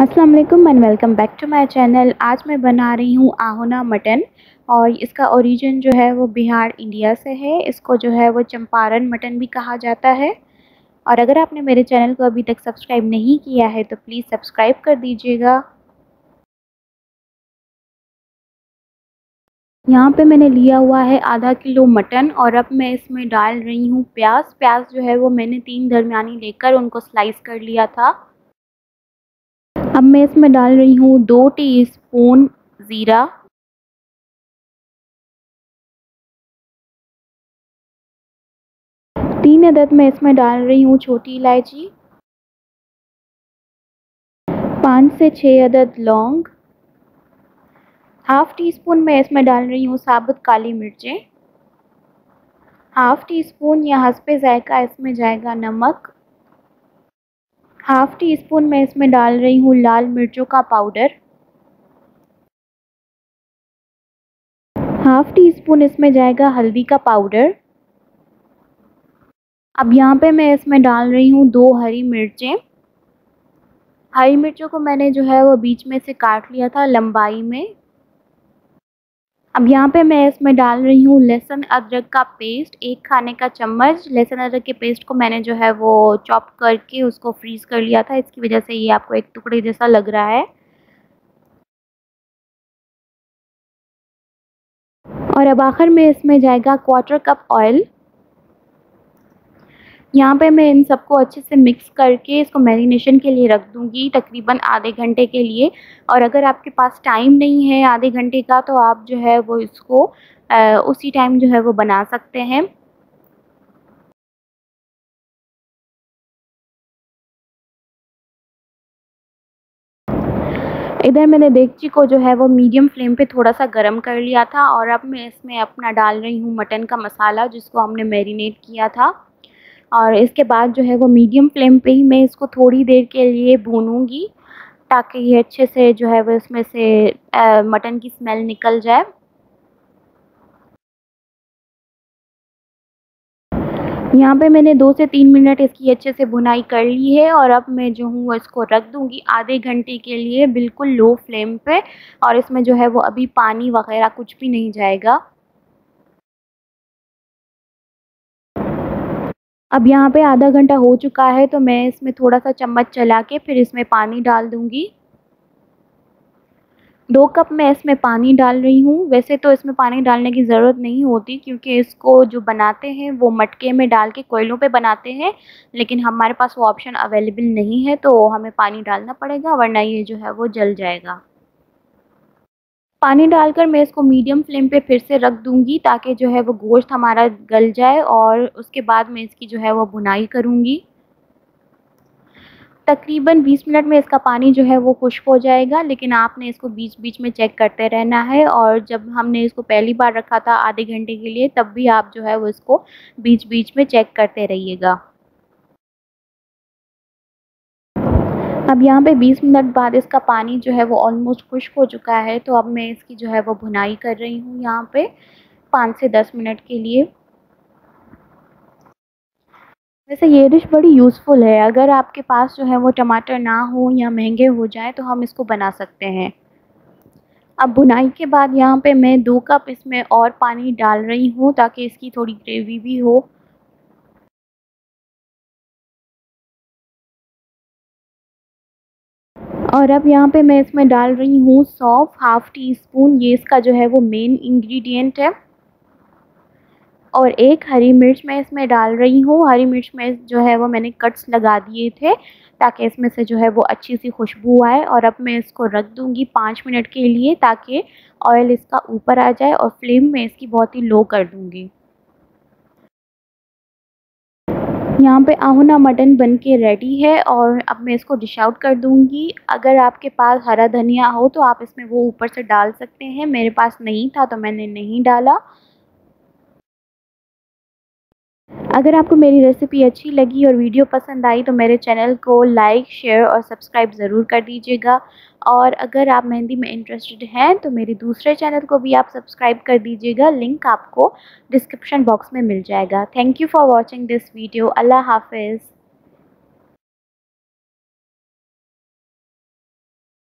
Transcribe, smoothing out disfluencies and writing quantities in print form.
अस्सलाम वालेकुम and welcome back to my channel. आज मैं बना रही हूँ आहोना मटन और इसका ओरिजिन जो है वो बिहार इंडिया से है। इसको जो है वो चंपारण मटन भी कहा जाता है। और अगर आपने मेरे चैनल को अभी तक सब्सक्राइब नहीं किया है तो प्लीज़ सब्सक्राइब कर दीजिएगा। यहाँ पे मैंने लिया हुआ है आधा किलो मटन और अब मैं इसमें डाल रही हूँ प्याज। प्याज जो है वो मैंने 3 दरमियानी लेकर उनको स्लाइस कर लिया था। अब मैं इसमें डाल रही हूँ 2 टीस्पून ज़ीरा, 3 अदद मैं इसमें डाल रही हूँ छोटी इलायची, 5 से 6 अदद लौंग, हाफ़ टी स्पून मैं इसमें डाल रही हूँ साबुत काली मिर्चें, हाफ़ टी स्पून या हस्बे ज़ायक़ा इसमें जाएगा नमक, हाफ़ टी स्पून मैं इसमें डाल रही हूँ लाल मिर्चों का पाउडर, हाफ़ टी स्पून इसमें जाएगा हल्दी का पाउडर। अब यहाँ पे मैं इसमें डाल रही हूँ 2 हरी मिर्चें। हरी मिर्चों को मैंने जो है वो बीच में से काट लिया था लंबाई में। अब यहाँ पे मैं इसमें डाल रही हूँ लहसुन अदरक का पेस्ट, 1 खाने का चम्मच। लहसुन अदरक के पेस्ट को मैंने जो है वो चॉप करके उसको फ्रीज़ कर लिया था, इसकी वजह से ये आपको एक टुकड़े जैसा लग रहा है। और अब आखिर में इसमें जाएगा 1/4 कप ऑयल। यहाँ पे मैं इन सबको अच्छे से मिक्स करके इसको मैरिनेशन के लिए रख दूँगी तकरीबन आधे घंटे के लिए। और अगर आपके पास टाइम नहीं है आधे घंटे का तो आप जो है वो इसको उसी टाइम जो है वो बना सकते हैं। इधर मैंने देगची को जो है वो मीडियम फ्लेम पे थोड़ा-सा गरम कर लिया था और अब मैं इसमें अपना डाल रही हूँ मटन का मसाला जिसको हमने मैरिनेट किया था। और इसके बाद जो है वो मीडियम फ्लेम पे ही मैं इसको थोड़ी देर के लिए भूनूँगी ताकि ये अच्छे से जो है वो इसमें से मटन की स्मेल निकल जाए। यहाँ पे मैंने 2 से 3 मिनट इसकी अच्छे से भुनाई कर ली है और अब मैं जो हूँ इसको रख दूँगी आधे घंटे के लिए बिल्कुल लो फ्लेम पे। और इसमें जो है वो अभी पानी वग़ैरह कुछ भी नहीं जाएगा। अब यहाँ पे आधा घंटा हो चुका है तो मैं इसमें थोड़ा-सा चम्मच चला के फिर इसमें पानी डाल दूँगी। 2 कप मैं इसमें पानी डाल रही हूँ। वैसे तो इसमें पानी डालने की ज़रूरत नहीं होती क्योंकि इसको जो बनाते हैं वो मटके में डाल के कोयलों पे बनाते हैं, लेकिन हमारे पास वो ऑप्शन अवेलेबल नहीं है तो हमें पानी डालना पड़ेगा वरना ये जो है वो जल जाएगा। पानी डालकर मैं इसको मीडियम फ्लेम पे फिर से रख दूँगी ताकि जो है वो गोश्त हमारा गल जाए और उसके बाद मैं इसकी जो है वो भुनाई करूँगी। तकरीबन 20 मिनट में इसका पानी जो है वो खुश्क हो जाएगा, लेकिन आपने इसको बीच-बीच में चेक करते रहना है। और जब हमने इसको पहली बार रखा था आधे घंटे के लिए तब भी आप जो है वो इसको बीच-बीच में चेक करते रहिएगा। अब यहाँ पे 20 मिनट बाद इसका पानी जो है वो ऑलमोस्ट खुश्क हो चुका है तो अब मैं इसकी जो है वो भुनाई कर रही हूँ यहाँ पे 5 से 10 मिनट के लिए। वैसे ये डिश बड़ी यूज़फुल है, अगर आपके पास जो है वो टमाटर ना हो या महंगे हो जाएँ तो हम इसको बना सकते हैं। अब भुनाई के बाद यहाँ पे मैं 2 कप इसमें और पानी डाल रही हूँ ताकि इसकी थोड़ी ग्रेवी भी हो। और अब यहाँ पे मैं इसमें डाल रही हूँ सौंफ, हाफ़ टी स्पून, ये इसका जो है वो मेन इंग्रेडिएंट है। और 1 हरी मिर्च मैं इसमें डाल रही हूँ। हरी मिर्च में जो है वो मैंने कट्स लगा दिए थे ताकि इसमें से जो है वो अच्छी-सी खुशबू आए। और अब मैं इसको रख दूँगी 5 मिनट के लिए ताकि ऑयल इसका ऊपर आ जाए और फ्लेम मैं इसकी बहुत ही लो कर दूँगी। यहाँ पे आहोना मटन बन के रेडी है और अब मैं इसको डिश आउट कर दूँगी। अगर आपके पास हरा धनिया हो तो आप इसमें वो ऊपर से डाल सकते हैं, मेरे पास नहीं था तो मैंने नहीं डाला। अगर आपको मेरी रेसिपी अच्छी लगी और वीडियो पसंद आई तो मेरे चैनल को लाइक, शेयर और सब्सक्राइब ज़रूर कर दीजिएगा। और अगर आप मेहंदी में इंटरेस्टेड हैं तो मेरे दूसरे चैनल को भी आप सब्सक्राइब कर दीजिएगा, लिंक आपको डिस्क्रिप्शन बॉक्स में मिल जाएगा। Thank you for watching this video. अल्लाह हाफ़िज़।